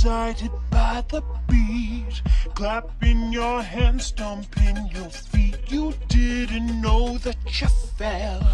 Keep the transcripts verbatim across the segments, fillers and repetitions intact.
excited by the beat, clapping your hands, stomping your feet. You didn't know that you fell.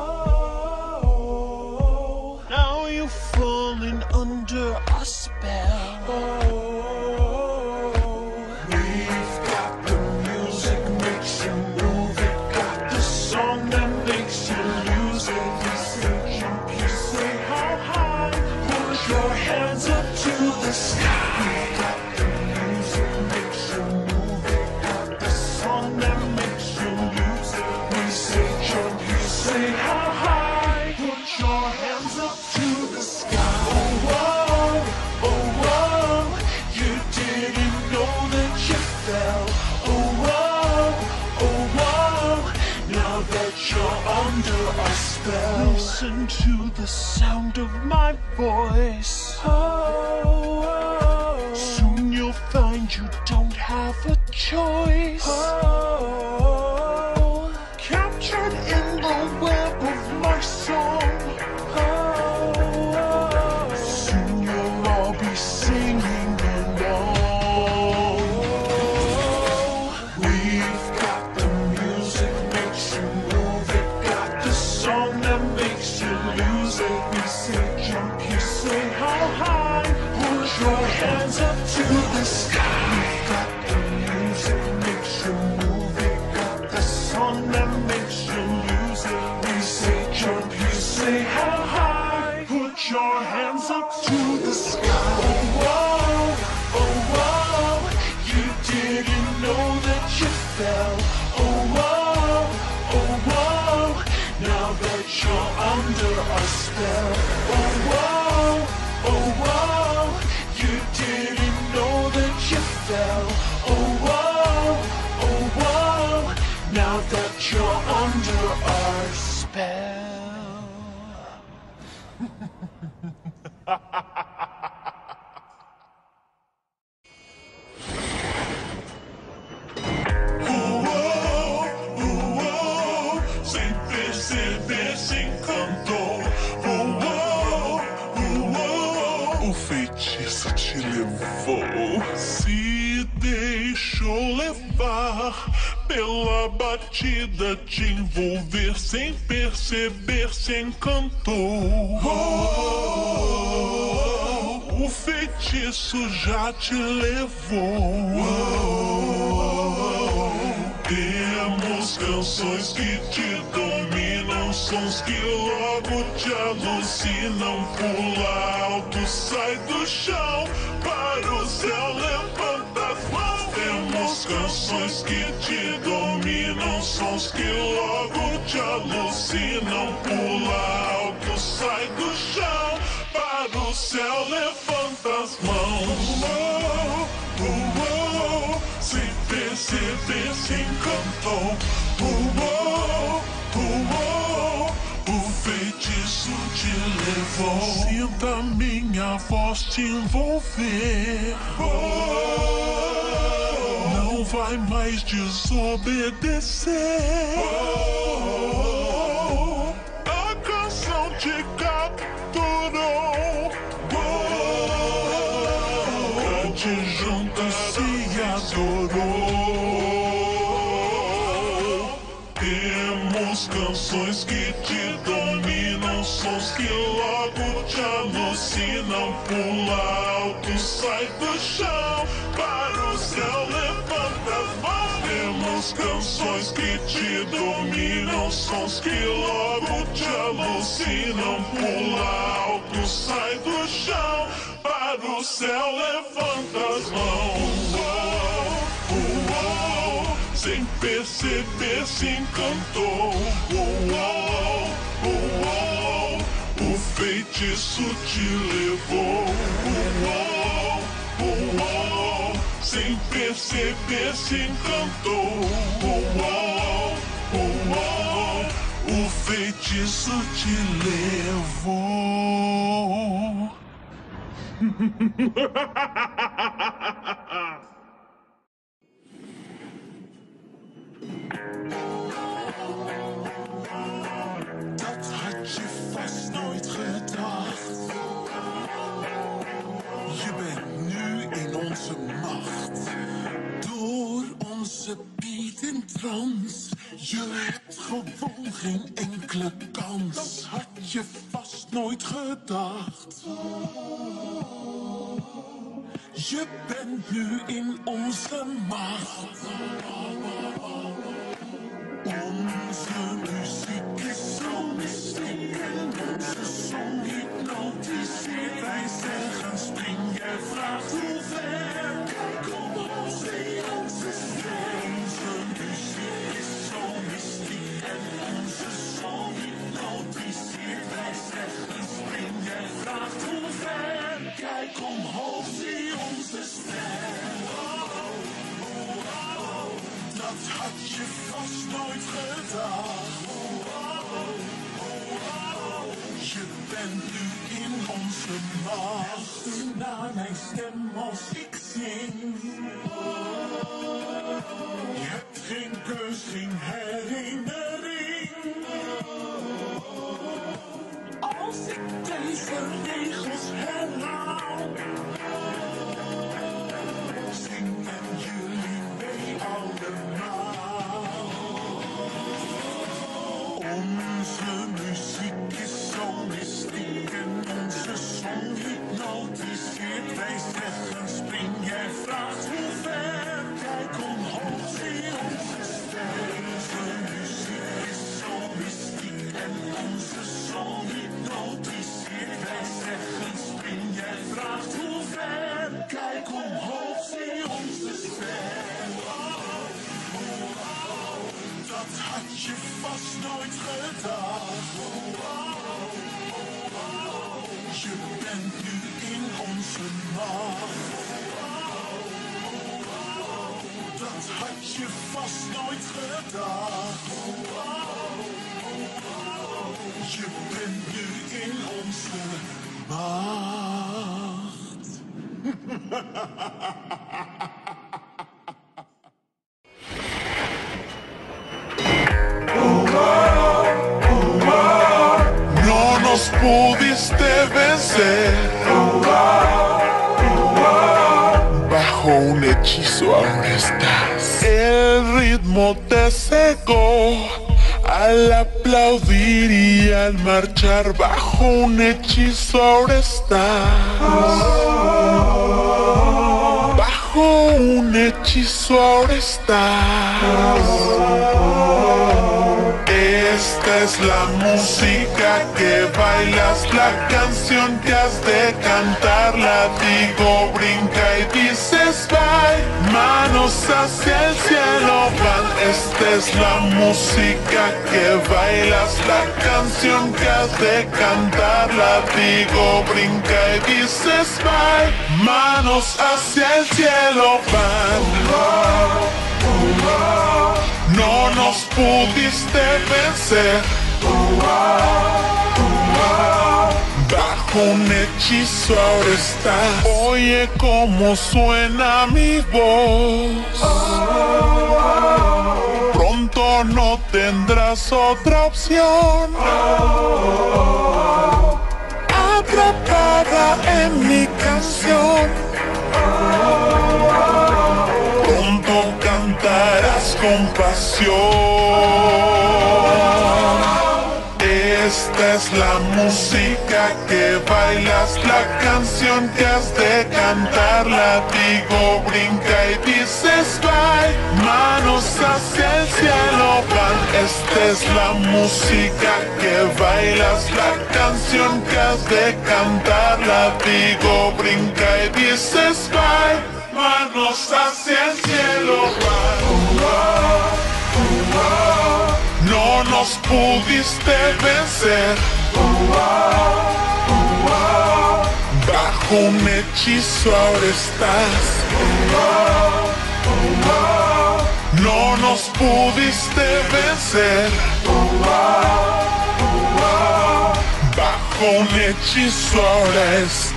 Oh, now you're falling under a spell. Oh, we've got the music makes you move it, got the song that makes you lose it. You say jump, you say how high, put your hands up to the sky. We've got the music makes you move it, got the song that makes you lose it. We say jump, you say how high, put your hands up to the sky. Oh whoa, oh whoa, you didn't know that you fell. Oh whoa, oh whoa, now that you're under a spell. Listen to the sound of my voice. Oh, oh, soon you'll find you don't have a choice. Oh, captured in the web of my song. Oh, soon you'll all be singing along. We've got the music makes you move it, got the song that makes you lose it. We say jump, you say how high, put your hands up to the sky. We've got the music makes you move it, got the song that makes you lose it. We say jump, you say how high, put your hands up to the sky. Oh whoa, oh whoa, you didn't know that you fell. Oh whoa, oh whoa, now that you're under a spell. Oh whoa, oh whoa, you didn't know that you fell. Oh whoa, oh whoa, now that you're under our spell. Sem perceber se encantou. Oh, oh, oh, oh, o feitiço te levou. Se deixou levar pela batida, te envolver. Sem perceber se encantou. Oh, oh, o feitiço já te levou. Oh, temos canções que te dominam, sons que logo te alucinam. Pula alto, sai do chão, para o céu levanta as mãos. Temos canções que te dominam, sons que logo te alucinam. Pula alto, sai do chão, para o céu levanta as mãos. Oh, oh, oh, sem perceber se encantou. Oh, oh, oh, oh, o feitiço te levou. Sinta minha voz te envolver. Oh, não vai mais desobedecer. Oh, a canção te capturou. Oh, cante junto se adorou. Temos canções que te dominam, sons que logo te alucinam. Pula alto, sai do chão, para o céu levanta as mãos. Temos canções que te dominam, sons que logo te alucinam. Pula alto, sai do chão, para o céu levanta as mãos. Oh, oh, oh, sem perceber se encantou. Oh, oh, oh, oh, o feitiço te levou. Oh, oh, oh, sem perceber se encantou. Oh, oh, oh, o feitiço te levou. Dat had je vast nooit gedacht. Je bent nu gebied in trance. Je hebt gewoon geen enkele kans. Dat had je vast nooit gedacht. Je bent nu in onze macht. Onze muziek is zo mystiek en onze song hypnotiseert. Wij zeggen spring, jij vraagt hoe ver. Kijk omhoog, zie onze ster. Onze muziek is zo mystiek en onze song hypnotiseert. Wij zeggen spring, jij vraagt hoe ver. Kijk omhoog, zie onze ster. Dat had je vast nooit gedacht. Je bent nu in onze macht. Luister naar mijn stem als ik zing. Je hebt geen keus, geen herinnering. Als ik deze regels herhaal, zingen jullie mee allemaal. Onze muziek is zo mystiek en onze song hypnotiseert. Wij zeggen spring, jij vraagt hoe ver. Kijk omhoog, zie onze ster. Onze muziek is zo mystiek en onze song hypnotiseert. Wij zeggen spring, jij vraagt hoe ver. Kijk omhoog, zie onze ster. Dat had je vast nooit gedacht. Je bent nu in onze macht. Dat had je vast nooit gedacht. Je bent nu in onze macht. No nos pudiste vencer. Bajo un hechizo ahora estás. El ritmo te cegó al aplaudir y al marchar. Bajo un hechizo ahora estás. Bajo un hechizo ahora estás. Esta es la música que bailas, la canción que has de cantar. La digo, brinca y dices bye. Manos hacia el cielo van. Esta es la música que bailas, la canción que has de cantar. La digo, brinca y dices bye. Manos hacia el cielo van. No nos pudiste vencer. Bajo un hechizo ahora estás. Oye cómo suena mi voz. Pronto no tendrás otra opción. Atrapada en mi canción. Pronto cantarás con pasión. Esta es la música que bailas, la canción que has de cantar. La digo, brinca y dices bye. Manos hacia el cielo van. Esta es la música que bailas, la canción que has de cantar. La digo, brinca y dices bye. Manos hacia el cielo van. No nos pudiste vencer. Bajo un hechizo ahora estás. No nos pudiste vencer. Bajo un hechizo ahora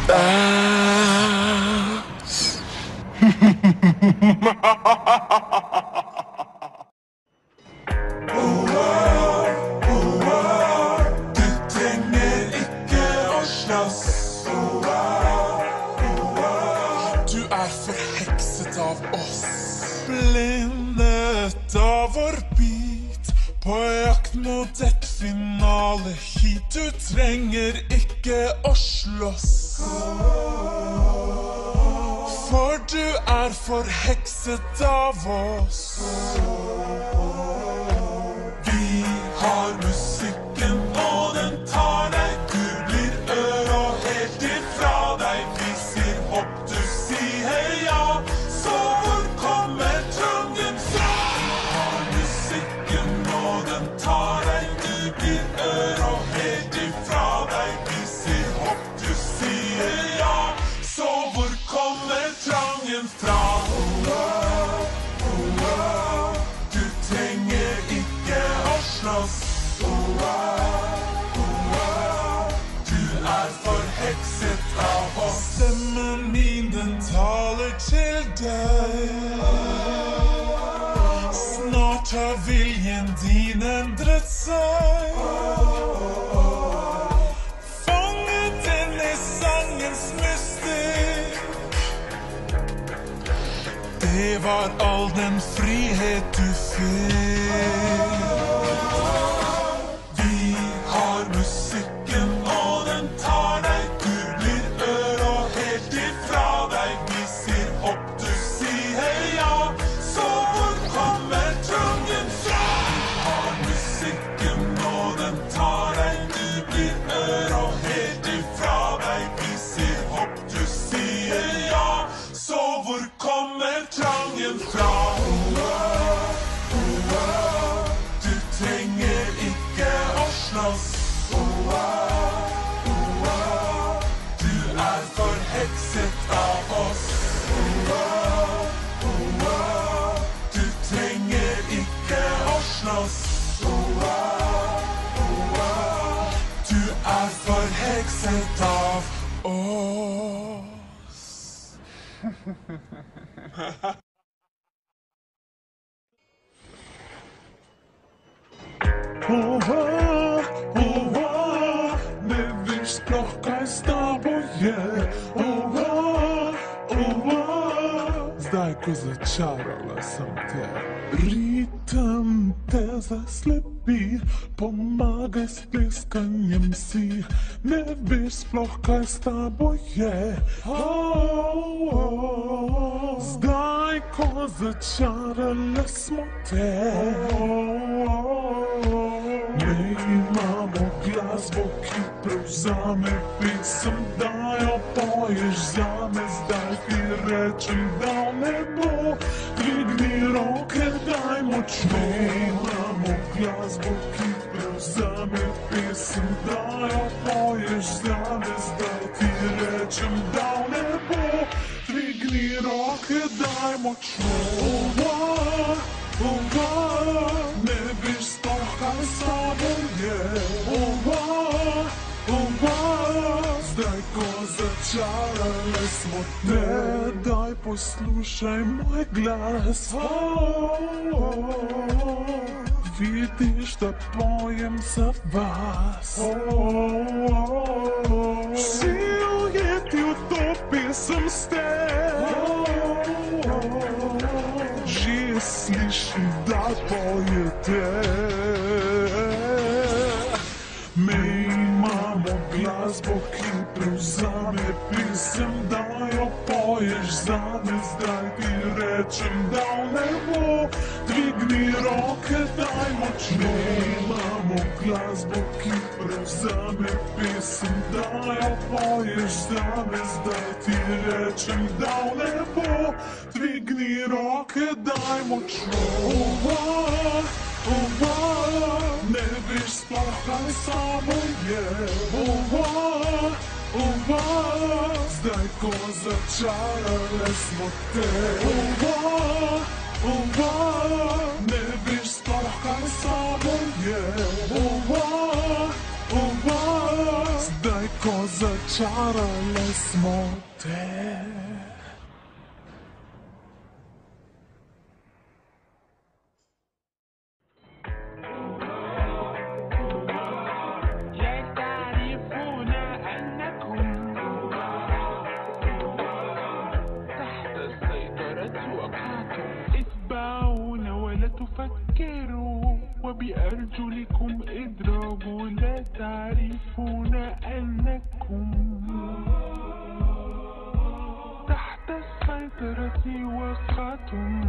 estás. Du är förhäxad av oss. Blinde Da vår bit på jakt mot et finale hit. Du trenger ikke å slåss, for du er forhekset av oss. Vi har musikken, og den tar deg. Du blir ør og helt ifra deg. Vi sier hopp, du sier ja. Så hvor kommer trangen fra? Vi har musikken, og den tar deg. Du blir ør og helt ifra deg. Vi sier hopp, du sier ja. Så hvor kommer trangen fra? Du trenger ikke å slåss. Du er forhekset av oss. Stemmen min, den taler til deg. Snart har viljen din endret seg. Fanget inn i sangens mystikk. Det var all den frihet du fikk. Vi har musikken, og den tar deg. Du blir ør og helt ifra deg. Vi sier hopp, du sier ja. Så hvor kommer trangen fra? Vi har musikken, og den tar deg. Du blir ør og helt ifra deg. Vi sier hopp, du sier ja. Så hvor kommer trangen fra? Du trenger ikke å slåss. Du er forhekset av oss. Du trenger ikke å slåss. Du er forhekset av oss. Ова, ова, не виж плохкай с тобой. Ова, ова, знай ко зачарала съм те. Ритъм те заслепи, помагай с плесканjem си. Не виж плохкай с тобой. Знай ко зачарала смо те. Imamo glazbu, ki prevzame pisem, da jo poješ zame. Zdaj ti rečem, da ne bo. Dvigni roke, daj močno. Imamo glasbo, ki prevzame pisem, da jo poješ zame. Zdaj ti rečem, da ne bo. Dvigni roke, daj močno. Ova, ova, ne veš sploh, kaj s tobom je. Ova, ova, zdaj ko začarali smo te. Daj poslušaj moj glas. Vidiš, da pojem za vas. Vsi ujeti v to pesem ste. Že slišim, da pojete. Mi imamo glasbo, ki prevzame pisem, da jo poješ zame. Zdaj ti rečem, da ne bo. Dvigni roke, daj močno. Imamo glasbo, ki prevzame pisem, da jo poješ zame. Zdaj ti rečem, da ne bo. Dvigni roke, daj močno. Ova, ova, ne veš sploh, kaj s tobom je. Ova, ova, zdaj ko začarali smo te. Ova, ova, ne veš sploh, kaj s tobom je. Ova, ova, zdaj ko začarali smo te. فكروا وبأرجلكم اضربوا لا تعرفون أنكم تحت السيطرة وقعتم.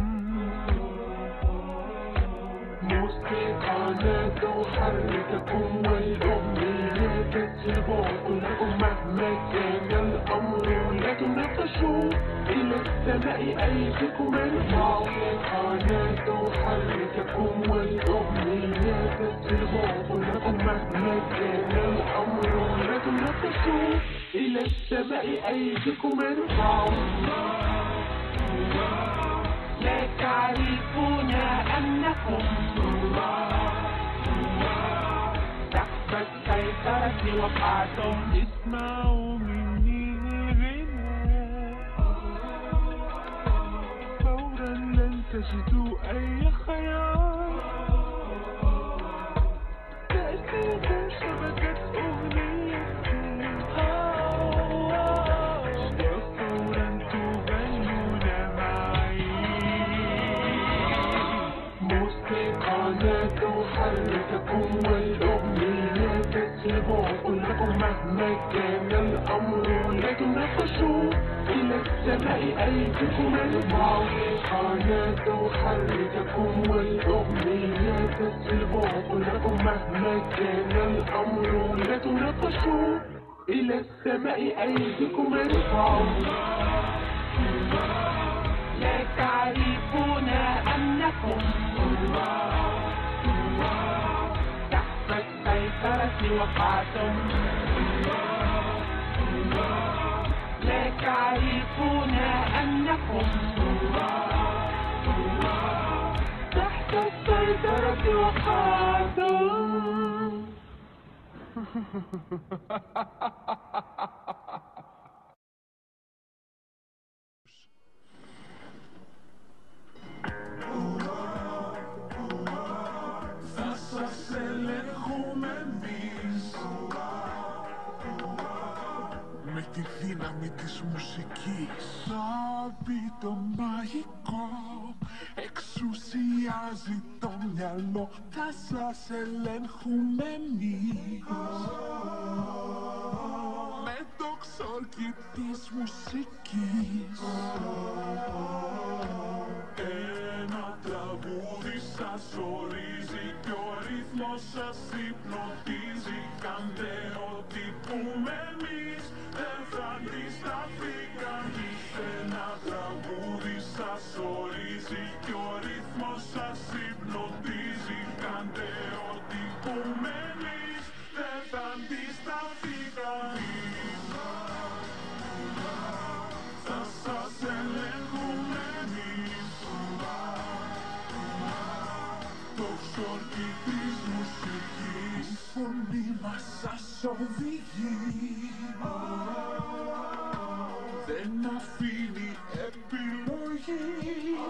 موسيقانا تحرككم والأغنية تسبقكم مهما كان الأمر لا تناقشوا إلى السماء أيديكم ارفعوا. موسيقانا تحرككم والأغنية تسبقكم مهما كان الأمر لا تناقشوا إلى السماء أيديكم ارفعوا. لا تعرفون أنكم تحت السيطرة وقعتم. اسمعوا مني غنى فورا لن تجدوا أي خيار. تأتيكم شبكة أغنيتي وفورا تغنون معي. موسيقانا تحرككم والأغنية تسبقكم مهما كان الأمر لا تناقشوا إلى السماء أيديكم ارفعوا. موسيقانا تحرككم والأغنية تسبقكم مهما كان الأمر لا تناقشوا إلى السماء أيديكم ارفعوا. لا تعرفون أنكم تحت السيطرة وقعتم. لا تعرفون أنكم تحت السيطرة وقعتم. Με τη δύναμη της μουσικής θα μπει το μαγικό, εξουσιάζει το μυαλό, θα σας ελέγχουμε εμείς. Με το ξόρκι της μουσικής ένα τραγούδι σας ορίζει και ο ρυθμός σας υπνοτίζει. Κάντε ό,τι πούμε εμείς, δεν θα αντισταθεί κανείς. Ένα τραγούδι σας ορίζει και ο ρυθμός σας υπνοτίζει. Κάντε ό,τι πούμε εμείς, δεν θα αντισταθεί κανείς. Θα σας ελέγχουμε εμείς. Το ξόρκι της μουσικής, η φωνή μας σας οδηγεί. Δεν αφήνει επιλογή.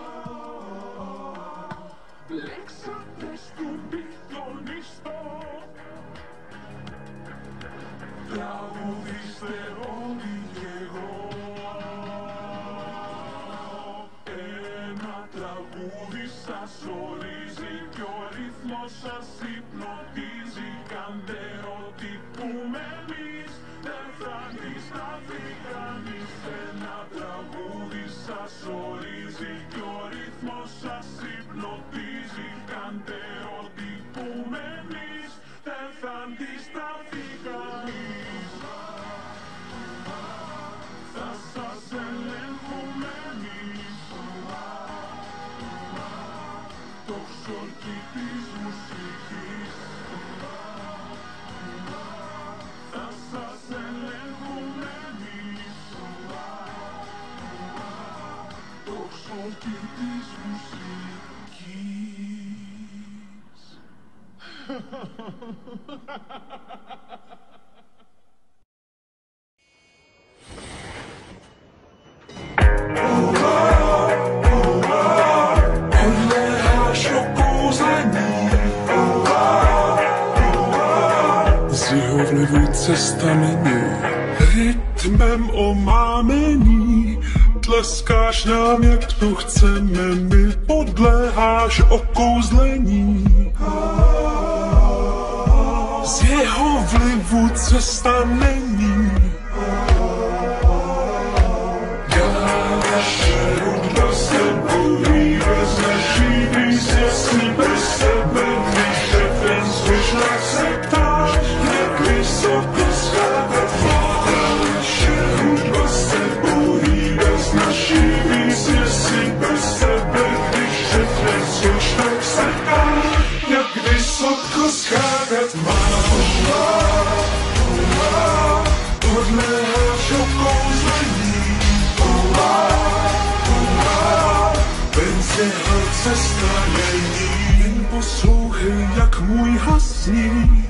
Μπλέξατε στον πιτονιστό. Τραγουδίστε όλοι κι εγώ. Ένα τραγούδι σας ορίζει και ο ρυθμός σας υπνοτίζει. Κάντε ό,τι πούμε εμείς, δεν θα αντισταθεί κανείς. Ένα τραγούδι σας ορίζει και ο ρυθμός σας υπνοτίζει. Κάντε ό,τι πούμε εμείς, δεν θα αντισταθεί κανείς. Θα σας ελέγχουμε εμείς. Το ξόρκι της μουσικής θα σας ελέγχουμε εμείς. Το ξόρκι της μουσικής. Zjevne vůdce stamení, rytmem omámení, tleskáš nám, jak tu chceme, my podléháš okouzlení. Z jeho vlivu cesta není. Naše hudba se bojí bez naší více, si bez sebe, když ten slyš nás se ptáš, jak vysoko skákat vláda. Naše hudba se bojí bez naší více, si bez sebe, když ten slyš tak se ptáš, jak vysoko skákat má. Podléháš okouzlení. Jeho cesta není, jen poslouchej, jak můj hasní.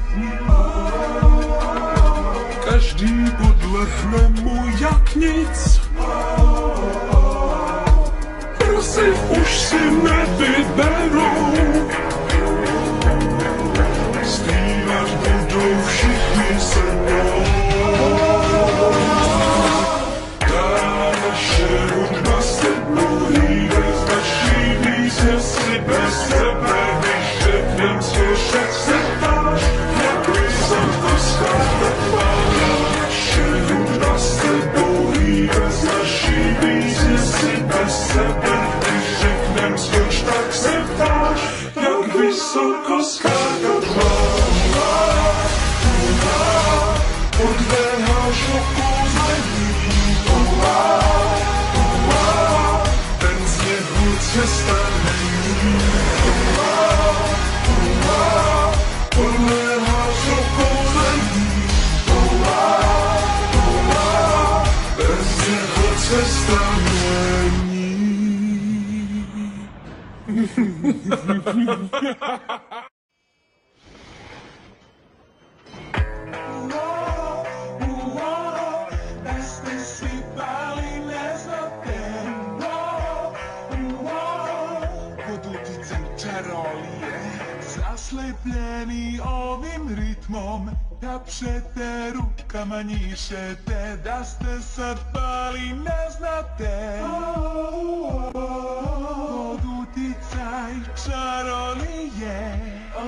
Každý podlehne mu jak nic. Prosím, už si nevyberou. Zpívat budou všichni se mnou. Ta naše hudba se bojí bez naší více, si bez sebe, když řeknem slyšet se ptáš, jak vysoko skákat má. Naše hudba se bojí bez naší více, si bez sebe, když řeknem slyš, tak se ptáš, jak vysoko skákat má. Podléháš okouzlení. Ten z něho cesta není. Podléháš okouzlení. Ten z něho cesta není. Zaslepljený ovim ritmom, da přete rukama njišete, da ste sad pali ne znate. Pod uticaj čarolije,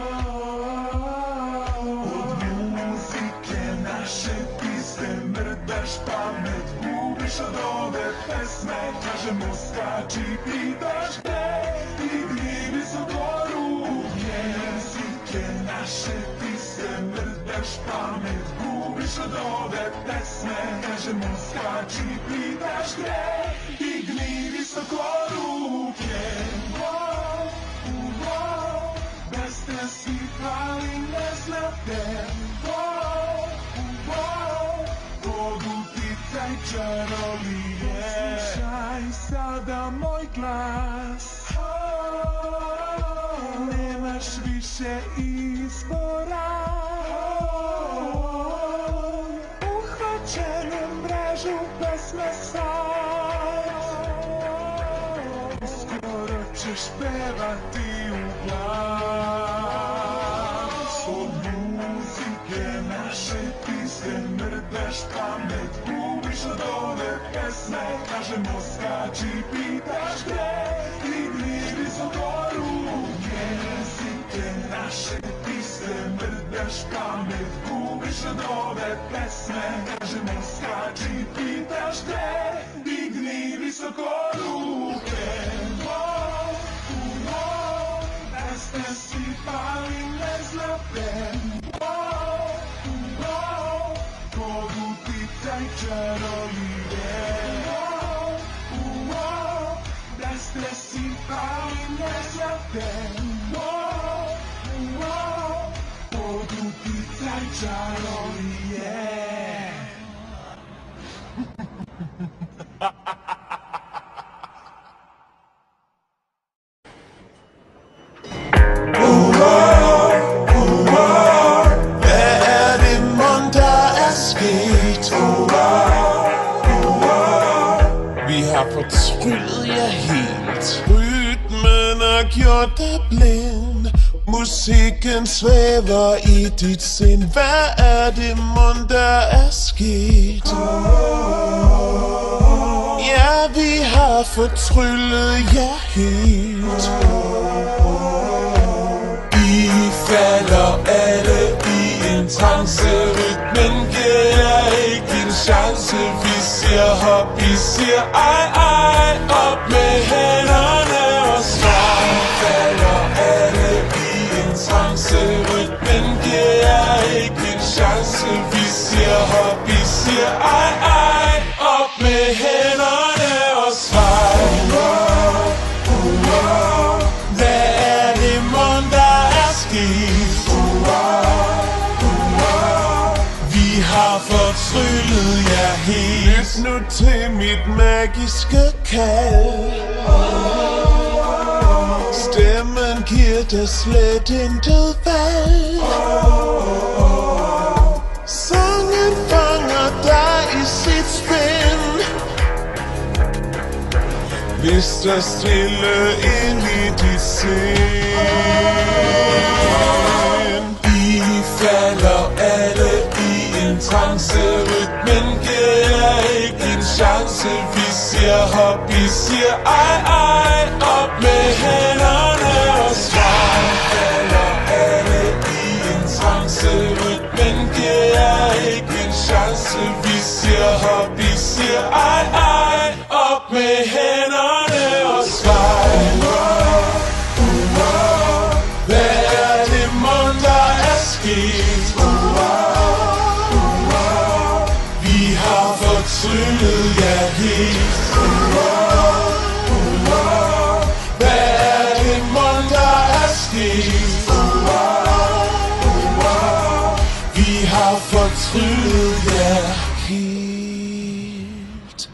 od muzike naše ti se mrdaš pamet, gubiš od ove pesme, kaže mu skači, pitaš gde, i gdje visoko ruke. Naše ti se mrdaš pamet, gubiš od ove pesme, kaže mu skači, pitaš gde, i gni visoko ruke. Wow, wow, bez te svi pali ne znate. Wow, wow, pod uticaj čarolije. Slušaj sada moj glas, nemaš više izbora. Uhvaćenu mrežu pesme sad, skoro ćeš pevati u glas. Od muzike naše ti se mrdaš pamet, gubiš od ove pesme, kažemo skači, pitaš gde, i gdje visoko ruke. Naše ti se mrdaš pamet, gubiš od ove pesme, kažemo skači, pitaš gde, digni visoko ruke. Wow, wow, da ste si pali ne znate. Wow, wow, pod uticaj čarolije. Wow, wow, da ste si pali ne znate. Pod uticaj čarolije. Fortryder jeg helt. Rytmen har gjort dig blind. Musikken svæver i dit sind. Hvad er det mon der er sket? Ja, vi har fortryllet jer helt. I falder alle i en trance. Rytmen giver jer ikke en chance. Vi siger hop, I siger ej, ej. Op med hænderne og svej. I falder alle i en trance. Rytmen giver jer ikke en chance. Vi siger hop, I siger ej, ej. Op med hænderne og svej. Hvad er det mon der er sket? Vi har fortryllet jer helt. Lyt nu til mit magiske kald. Stemmen giver dig slet intet valg. Sangen fanger dig i sit spænd. Hvis der stille ind i dit sind. I falder alle i en trance. Rytmen giver jer ikke en chance. Vi siger hop, I siger ej, ej. Op med hænderne og svej. I falder alle i en trance. Rytmen giver jer ikke en chance. Vi siger hop, I siger ej, ej. Op med hænderne og svej. Hvad er det mon der er sket? Vi har fortryllet jer helt. Hvad er det mon der er sket? Vi har fortryllet jer helt.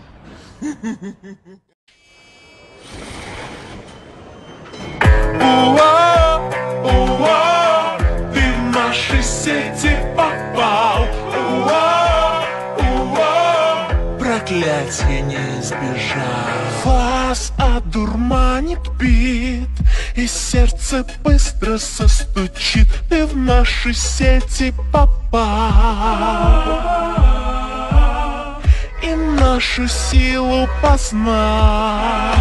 Уа, уа, ты в наши сети попал. Уа, уа, Проклятье не избежал. Вас одурманит бит, и сердце быстро состучит. Ты в наши сети попал и нашу силу познал.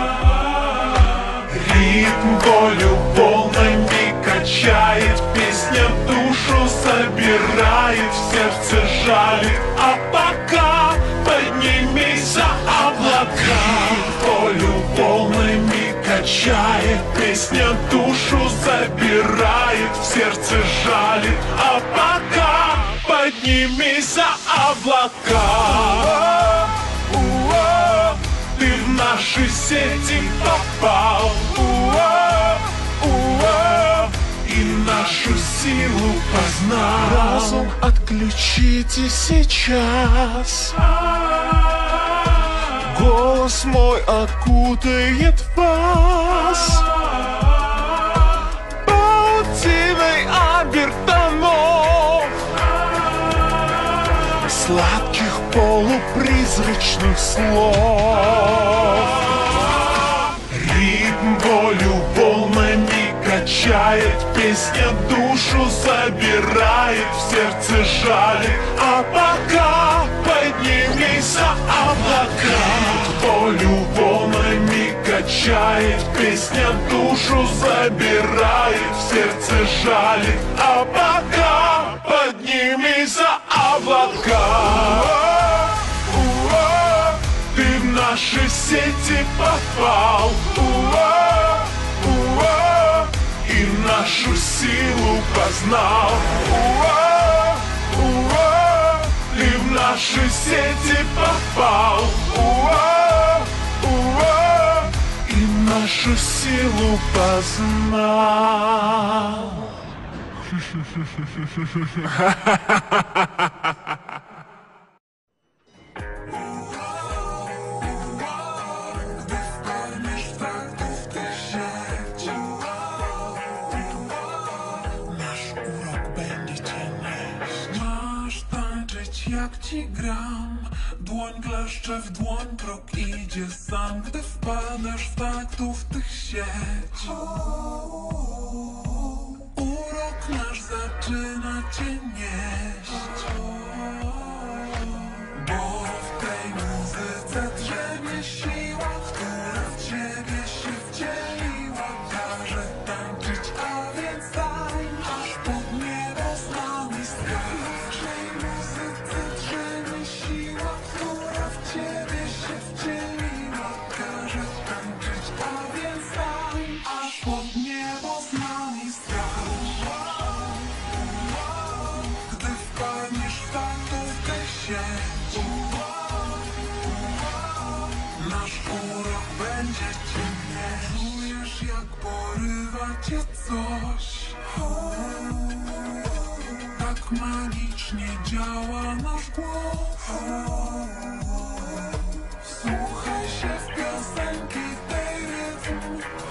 ритм болью волнами качает, песня душу собирает, в сердце жалит. А пока поднимись за облака. Болью волнами качает, песня душу забирает, в сердце жалит. А пока поднимись за облака. Ты в наши сети попал. И нашу силу познал. Разум отключите сейчас. Голос мой окутает вас паутиной обертонов, сладких полупризрачных слов. Ритм болью волнами качает, песня душу забирает, в сердце жалит. А пока поднимись за облака. Болью волнами качает, песня душу забирает, в сердце жалит. А пока поднимись за облака. Ты в наши сети попал. И нашу силу познал. Ты в наши сети попал. И нашу силу познал. Jak ci gram, dłoń kleszcze w dłoń, krok idzie sam, gdy wpadasz w taktów tych sieć. Urok nasz zaczyna cię nieść, bo w tej muzyce drzemie siła, która w ciebie się wcieliła, każe tańczyć, a więc tańcz, aż pod niebo z nami skacz. W tej muzyce drzemie siła, która w ciebie się wcieliła, każe tańczyć, a więc tańcz, aż pod niebo z nami skacz. Gdy wpadniesz w taktówkę sieć, nasz urok będzie cię mieć. Czujesz, jak porywa cię coś, tak magicznie działa nasz głos. Wsłuchaj się w piosenki tej rytm,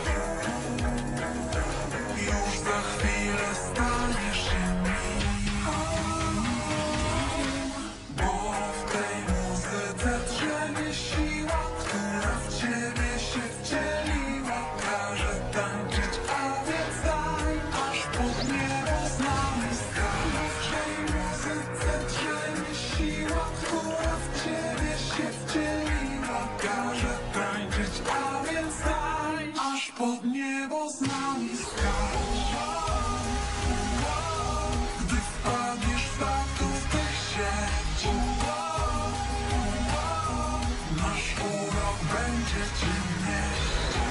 już za chwilę staniesz się nim, bo w tej muzyce drzemie siła, która w ciebie się wcieliła, każe tańczyć, a więc tańcz, aż pod niebo z nami skacz. W tej muzyce drzemie siła, która w ciebie się wcieliła, każe tańczyć, a więc tańcz, aż pod niebo z nami skacz. Gdy wpadniesz w taktówkę sieć, nasz urok będzie cię nieść.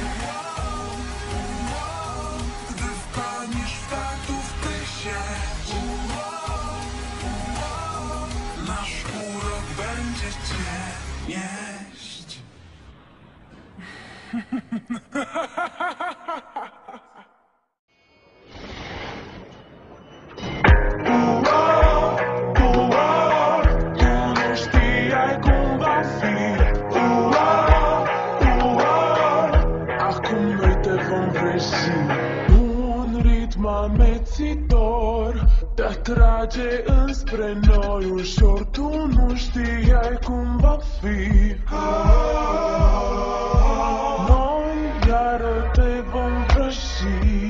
Gdy wpadniesz w taktówkę sieć, nasz urok będzie cię nieść. Un ritm amețitor te trage înspre noi ușor. Tu nu știai cum va fi. Noi iară te vom vrăji.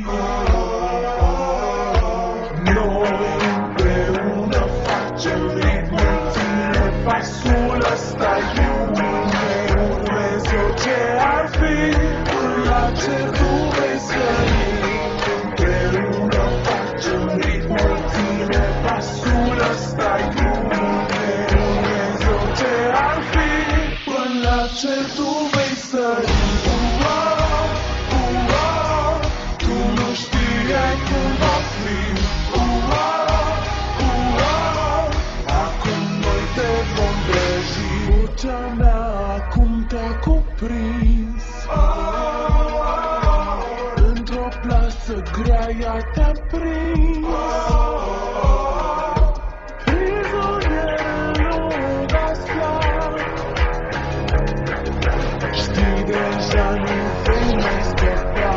Noi împreună facem ritmul, ține pasul ăsta e unul. Ne urmezi orice ar fi, până la cer tu vei sări. Împreună facem ritmul, ține pasul ăsta e unul. Ne urmezi orice ar fi, până la cer tu vei sări. Tu nu știai cum va fi. Acum noi te vom vrăji. Vocea mea acum te-a cuprins. Într-o plasă grea ea te-a prins. Prizonier în lumea slav. Știi deja nu vei mai scăpa.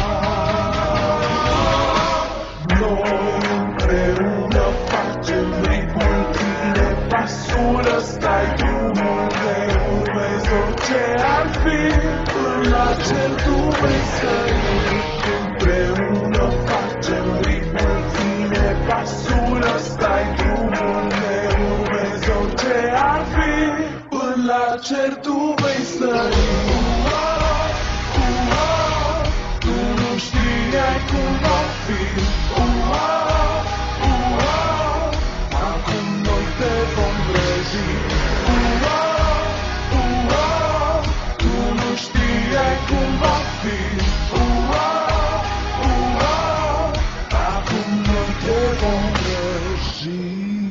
Noi împreună facem ritmul, ține pasul ăsta-i unul. Ne urmezi orice ar fi, până la cer tu vei sări. Împreună facem ritmul, ține pasul ăsta-i unul. Ne urmezi orice ar fi, până la cer tu vei sări. Tu nu știai cum va fi. Acum noi te vom vrăji. Tu nu știai cum va fi. Acum noi te vom vrăji.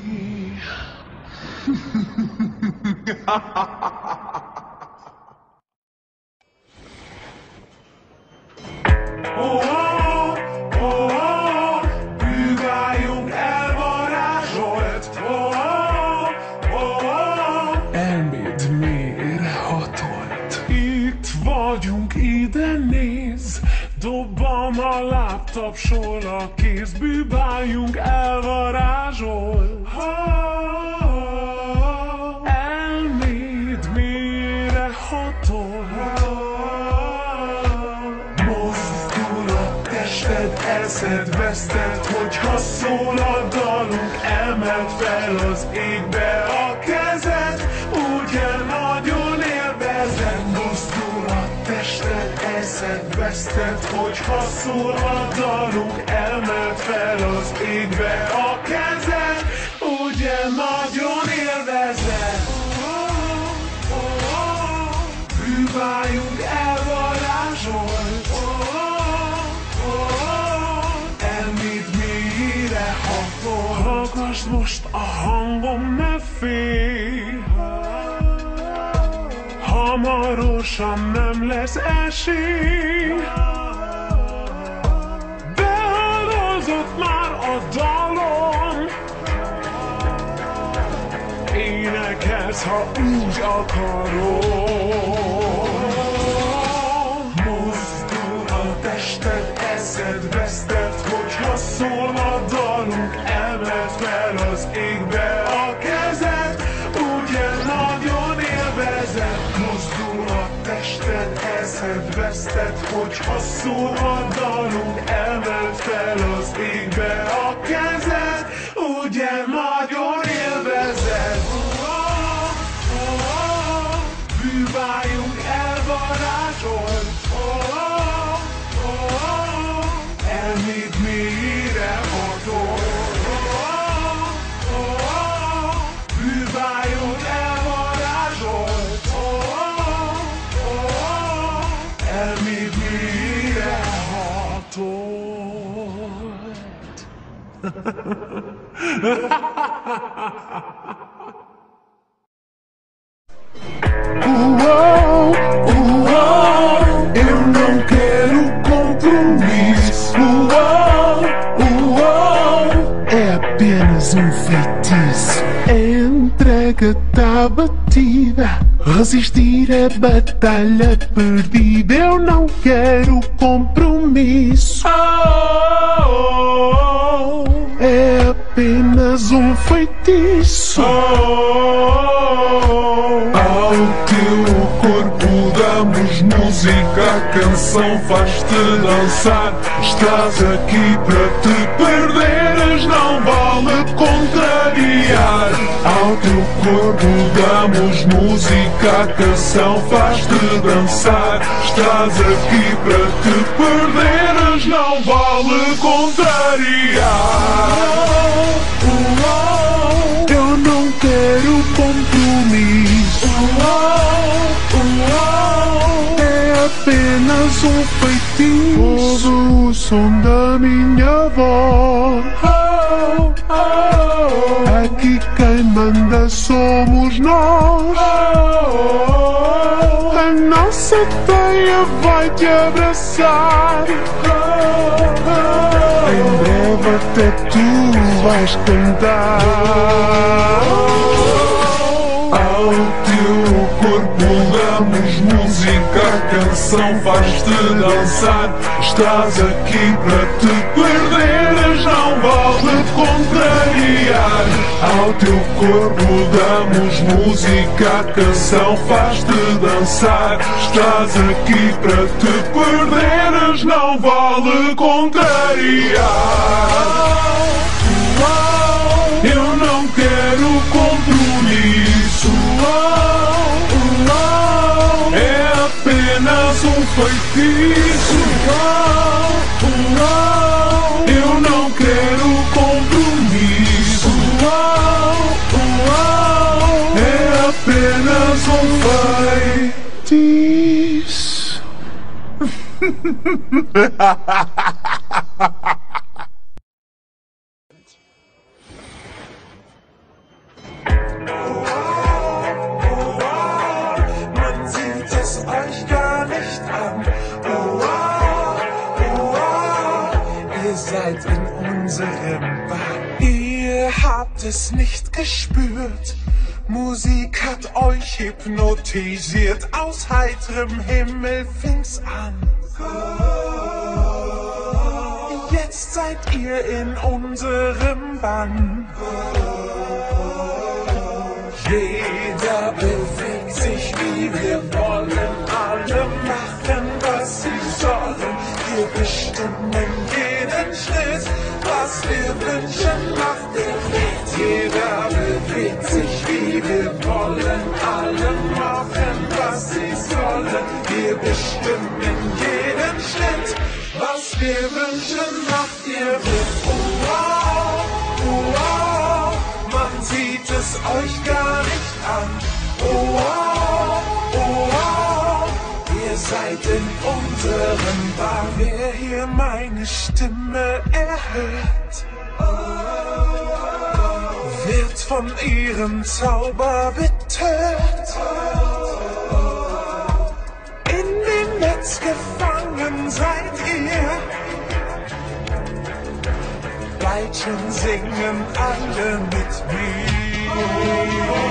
Oh, oh, oh, oh, bűváljunk elvarázsolt. Oh, oh, oh, oh, elméd mélyre hatolt. Itt vagyunk, ide néz, dobban a lábtapsol a kéz. Bűváljunk elvarázsolt. Oh, oh, oh, elméd mélyre hatolt. Mozdul a tested, elszedveszted, hogyha szól a dalunk. Emeld fel az égbe a kezed, úgy kell nagyon élvezed. eszed vesztett, hogyha szól a dalunk, emeld fel az égbe a kezed, ugye nagyon élvezed. Bűváljunk elvarázsolt, elméd mélyére hatol. Hallgassd most a hangom, ne félj, hamarosan nem lesz esély. Behadozott már a dalom, énekelsz, ha úgy akarod. Mozdul a tested, eszed vesztett, hogyha szól a dalunk, emeld fel az égbe a kezed, ugye nagyon élvezed. Mozdul a tested, eszed vesztett, hogyha szól a dalunk, emeld fel az égbe a kezed, ugye nagyon élvezed. Bűváljunk elvarázsolt, elméd mélyére hatol. Bűváljunk elvarázsolt, elméd mélyére Uou, uou, eu não quero compromisso. Uou, uou, é apenas um feitiço. Entrega tá batida, resistir é batalha perdida. Eu não quero compromisso. Oh, oh, oh, é apenas um feitiço. Oh, ao teu corpo damos música, a canção faz-te dançar. Estás aqui para te perderes, não vale contrariar. Ao teu corpo damos música, a canção faz-te dançar. Estás aqui para te perderes, não vale contrariar. Eu não quero compromisso. É apenas um feitiço. Ouve o som da minha voz. Aqui quem manda somos nós. A nossa teia vai te abraçar. Em breve até tu vais cantar. Ao teu corpo damos música, a canção faz-te dançar. Estás aqui para te perderes, não vale contrariar. Ao teu corpo damos música, a canção faz-te dançar. Estás aqui para te perderes, não vale contrariar. Eu não quero compromisso. É apenas um feitiço. Eu não quero compromisso. É apenas um feitiço. Seid in unserem Bann. Ihr habt es nicht gespürt. Musik hat euch hypnotisiert. Aus heiterem Himmel fing's an. Jetzt seid ihr in unserem Bann. Jeder bewegt sich wie wir wollen. Alle machen was sie sollen. Wir bestimmen jeden Schritt, was wir wünschen, macht ihr mit. Jeder bewegt sich wie wir wollen, alle machen was sie sollen. Wir bestimmen jeden seid in unseren Bahn. Wer hier meine Stimme erhört, wird von ihrem Zauber betört. In dem Netz gefangen seid ihr, bald schon singen alle mit mir.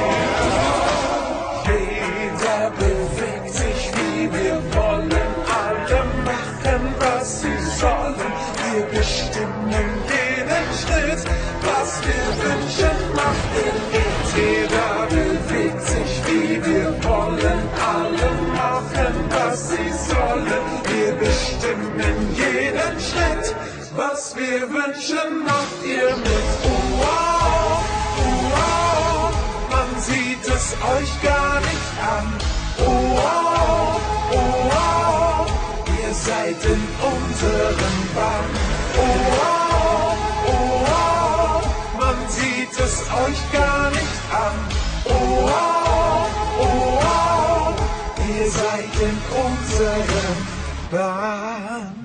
Jeder bewegt sich wie wir wollen, alle machen was sie sollen. Wir bestimmen jeden Schritt, was wir wünschen, macht ihr mit. Jeder bewegt sich wie wir wollen, alle machen was sie sollen. Wir bestimmen jeden Schritt, was wir wünschen, macht ihr mit. Oh, wow, oh, wow, man sieht es euch gar nicht an. Oh, wow, oh, wow, ihr seid in unseren Bann. Oh, wow, oh, wow, man sieht es euch gar nicht an. Oh, wow, oh, wow, ihr seid in unseren Bann.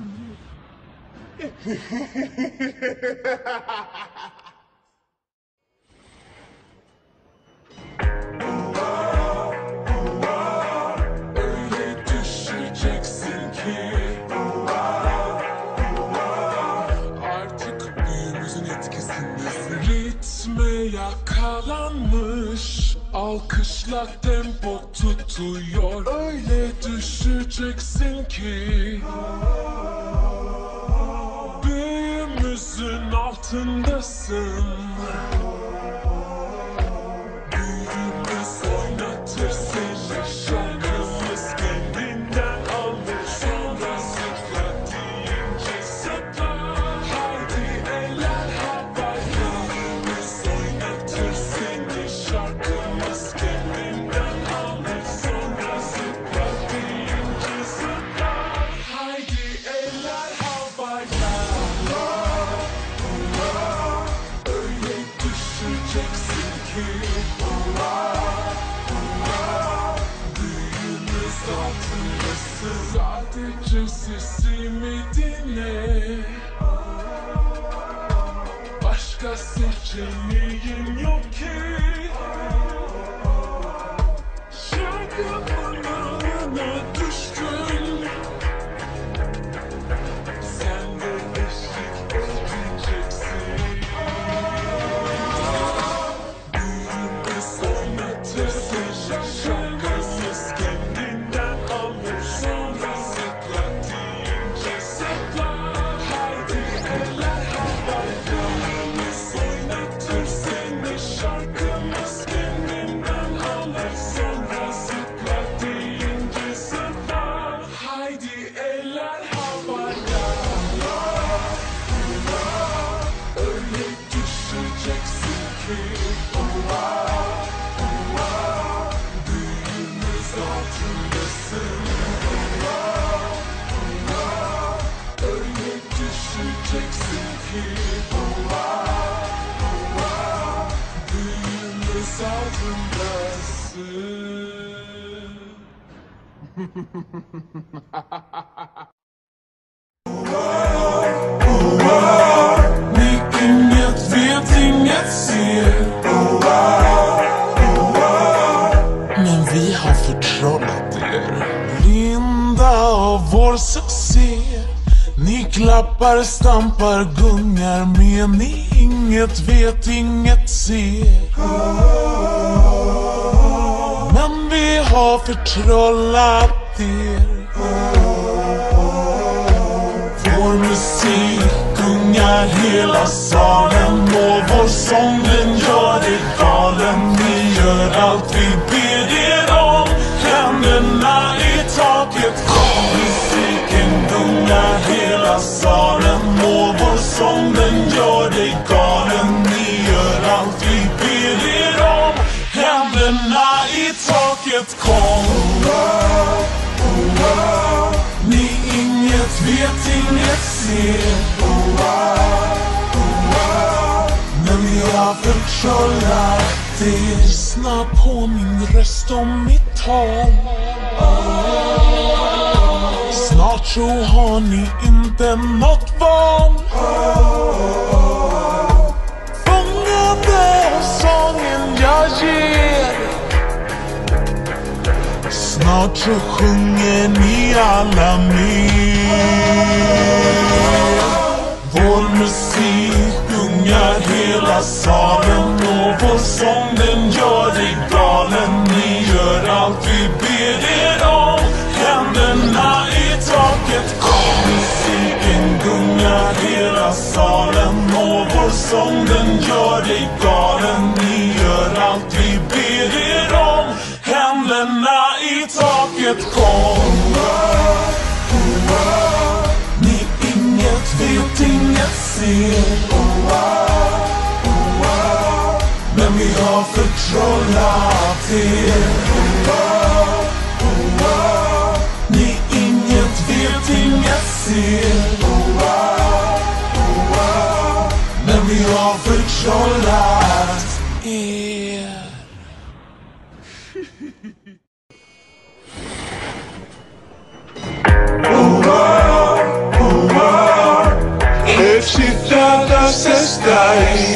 Öyle düşeceksin ki artık büyümüzün etkisindesin. Ritme yakalanmış, alkışlar tempo tutuyor. Öyle düşeceksin ki büyümüzün altındasın. Büyümüz oynatır seni, şarkımız kendinden alır. Sonra zıpla deyince zıpla, haydi eller havaya. Büyümüz oynatır seni, şarkımız kendinden alır. Sonra zıpla deyince zıpla, haydi eller havaya. Öyle düşeceksin ki büyümüz altındasın. Sadece sesimi dinle, başka seçeneğim yok ki. Şarkımın ağına düştün, sen de eşlik edeceksin. Büyümüz oynatır seni, şarkımız kendinden alır. Sonra zıpla deyince zıpla, haydi eller havaya. Büyümüz oynatır seni, şarkımız kendinden alır. Sonra zıpla deyince zıpla, haydi eller havaya. Öyle düşeceksin ki büyümüz altındasın. Öyle düşeceksin ki büyümüz altındasın. Ni inget vet, inget ser. Men vi har förtrollat er, blinda av vår succé. Ni klappar, stampar, gungar, men ni inget vet, inget ser. Men vi har förtrollat er. Vår musik gungar hela salen, och vår sång den gör dig galen. Ni gör allt vi ber er om, händerna i taket. Musiken gungar hela salen, och vår sång den gör dig galen. Ni gör allt vi ber er om, händerna i taket. Kom, ni inget vet, inget ser. Men jag har förtrollat er. Lyssna på min röst och mitt tal. Jag tror har ni inte något val. Fångade av sången jag ger. Snart så sjunger ni alla med. Vår musik gungar hela salen och vår sång den gör dig galen. Ni gör allt vi ber er om. Händerna i taket, kom. Musiken gungar hela salen och vår sång den gör dig galen. Ni gör allt vi ber er om. Händerna i taket, kom. Ni inget vet, inget ser. Men vi har förtrollat er. Ni inget vet, inget ser. Men vi har förtrollat er. Excitadas estáis.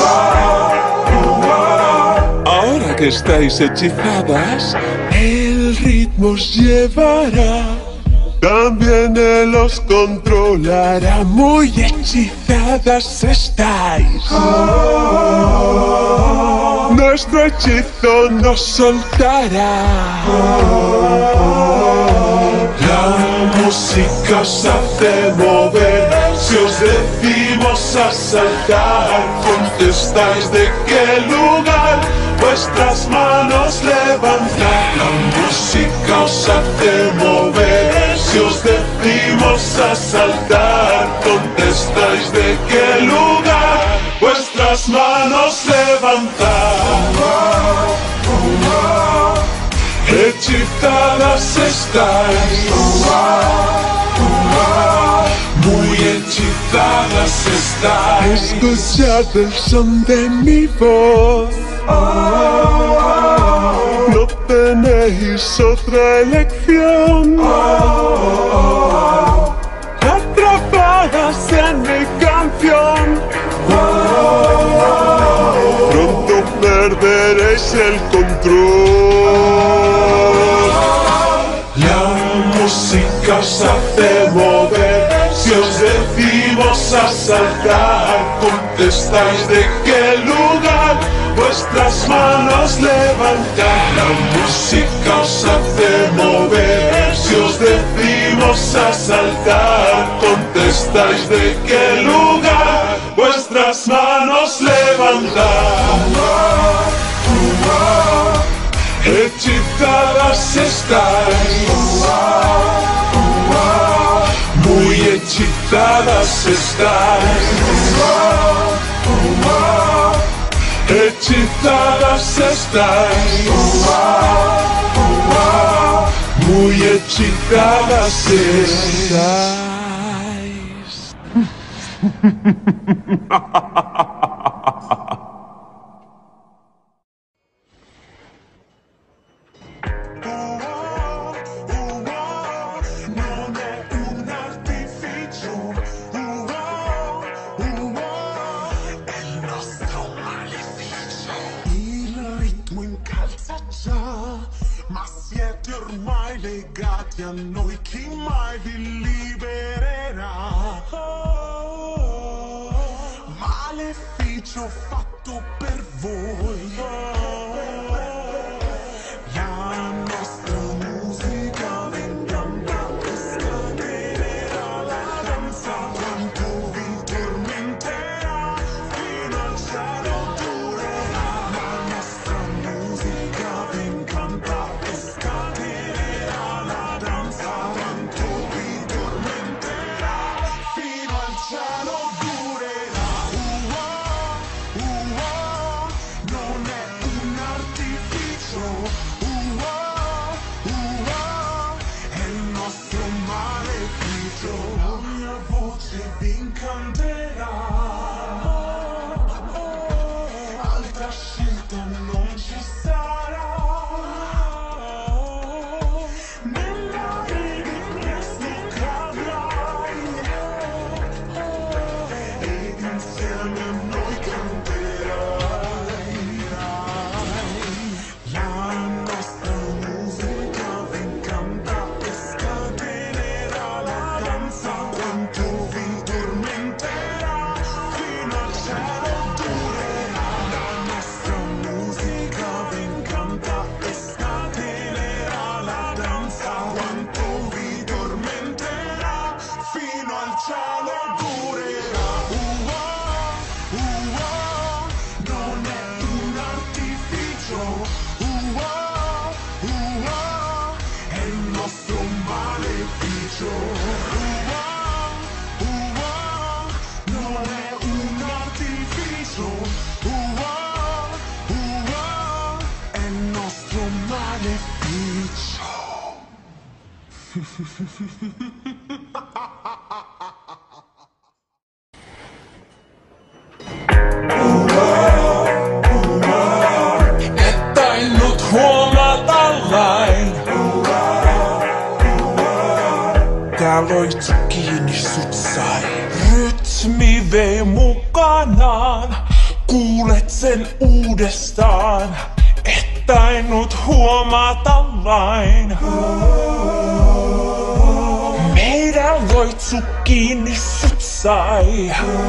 Ahora que estáis hechizadas, el ritmo os llevará. También Él os controlará. Muy hechizadas estáis. Nuestro hechizo nos soltará. La música os hace mover. Si os decimos a saltar, contestáis de qué lugar. Vuestras manos levantad. La música os hace mover. Si os decimos a saltar, contestáis de qué lugar. Vuestras manos levantad. Hechizadas estáis. Muy hechizadas estáis. Escuchad el son de mi voz. No tenéis otra elección. Atrapadas en mi canción. Pronto perderéis el control. La música os hace mover. Si os decimos a saltar, contestáis de qué lugar. Vuestras manos levantad. La música os hace mover. Si os decimos a saltar, contestáis de qué lugar. Vuestras manos levantad. Hechizadas estáis. Muy hechizadas estáis. Hechizadas estáis. Muy hechizadas estáis. Ma siete ormai legati a noi, chi mai vi libererà? Maleficio fatto per voi. La nostra musica vi incanta, scatenerà la danza, quanto vi tormenterà, fino al cielo durerà. La nostra musica vi incanta, scatenerà la danza, quanto vi tormenterà, fino al cielo durerà. Uh-oh, uh-oh, non è nostro maleficio. Uh-oh, uh-oh, non è un artificio. Uh-oh, uh-oh, è il nostro maleficio. Et ainut huomata lain. Tää loitsu kiinni sut sai. Rytmi vei mukanaan. Kuulet sen uudestaan. Et ainut huomata lain. Meidän loitsu kiinni sut sai.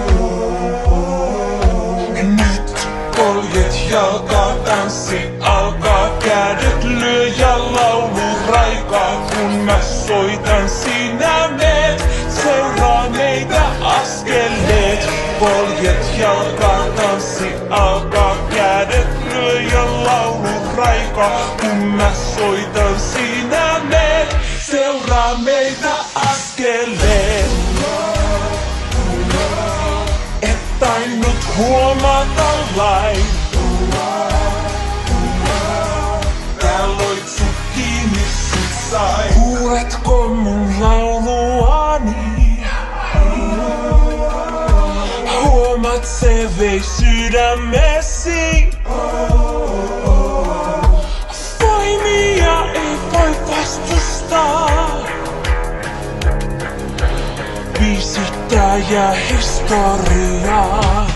Nyt poljet jalkaa, tanssi alkaa, kädet lyö ja laulu raikaa. Kun mä soitan, sinä meet, seuraa meitä askeleet. Poljet jalkaa, tanssi alkaa, kädet lyö ja laulu raikaa. Kun mä soitan, sinä meet, seuraa meitä askeleet. Et ainut huomata lain. Tää loitsu kiinni sut sai. Kuuletko mun lauluani? Huomaat se vei sydämesi. Voimia ei voi vastustaa. Biisittäjä historiaa.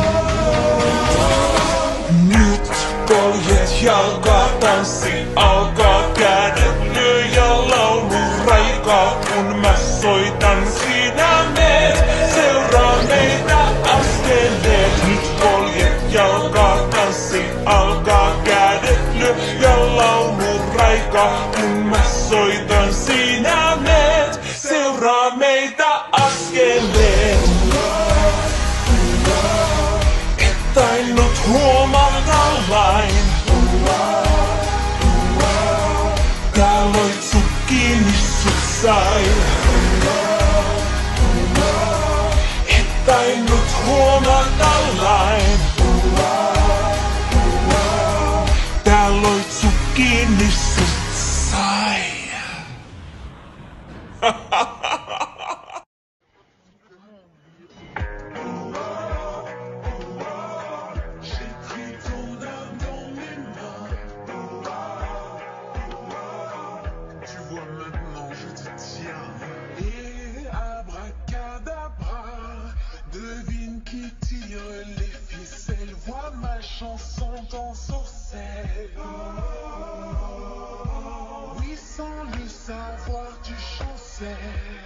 Nyt poljet jalkaa, tanssi alkaa, kädet lyö ja laulu raikaa. Kun mä soitan, sinä meet, seuraa meitä askeleet. Nyt poljet jalkaa, tanssi alkaa, kädet lyö ja laulu raikaa. Kun mä soitan, sinä meet, seuraa meitä askeleet. Et ainut huomata lain. Tää loitsu kiinni sut sai. Et ainut huomata lain. Tää loitsu kiinni sut sai. Chanson dans sorcelle. Oui, sans le savoir, tu chancelles.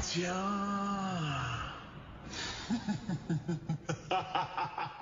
Tiens.